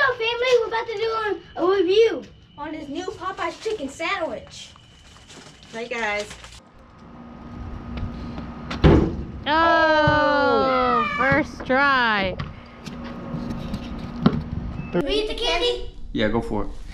go, family. We're about to do a review on his new Popeye's chicken sandwich. Bye, guys. Oh, first try. Read the candy. Yeah, go for it.